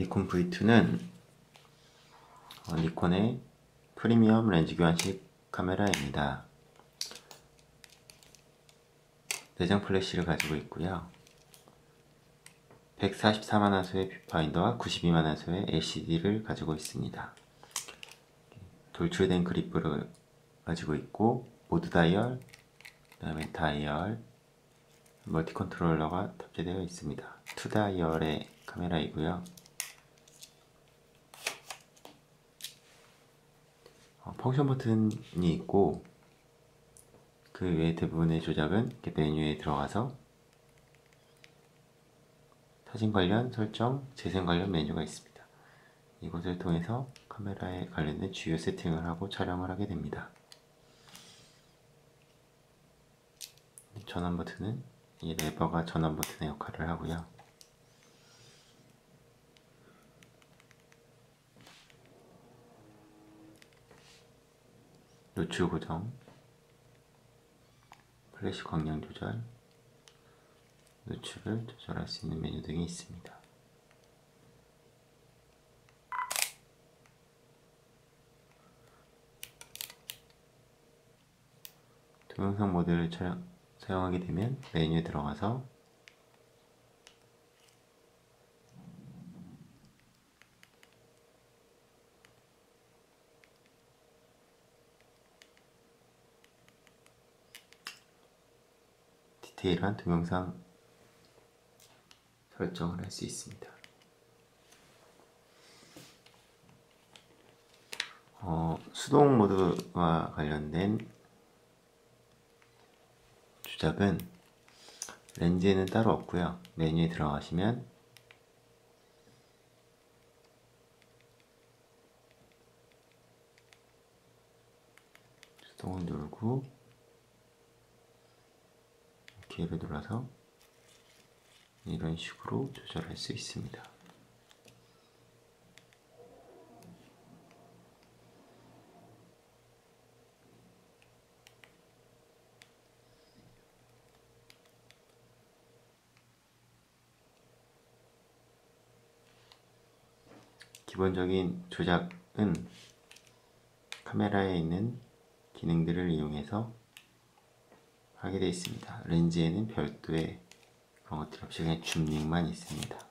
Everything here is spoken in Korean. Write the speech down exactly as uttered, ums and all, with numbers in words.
니콘 브이 투는 어, 니콘의 프리미엄 렌즈 교환식 카메라입니다. 내장 플래시를 가지고 있고요. 백사십사만 화소의 뷰파인더와 구십이만 화소의 엘시디를 가지고 있습니다. 돌출된 그립을 가지고 있고 모드 다이얼, 그 다음에 다이얼, 멀티 컨트롤러가 탑재되어 있습니다. 투 다이얼의 카메라이고요. 어, 펑션 버튼이 있고 그 외에 대부분의 조작은 이렇게 메뉴에 들어가서 사진 관련 설정, 재생 관련 메뉴가 있습니다. 이것을 통해서 카메라에 관련된 주요 세팅을 하고 촬영을 하게 됩니다. 전원 버튼은 이 레버가 전원 버튼의 역할을 하고요. 노출 고정, 플래시 광량 조절, 노출을 조절할 수 있는 메뉴 등이 있습니다. 동영상 모드를 촬영, 사용하게 되면 메뉴에 들어가서 디테일한 동영상 설정을 할 수 있습니다. 어, 수동 모드와 관련된 조작은 렌즈에는 따로 없고요. 메뉴에 들어가시면 수동을 누르고 기회를 눌러서 이런 식으로 조절할 수 있습니다. 기본적인 조작은 카메라에 있는 기능들을 이용해서 하게 되어 있습니다. 렌즈에는 별도의 그런 것들 없이 그냥 줌링만 있습니다.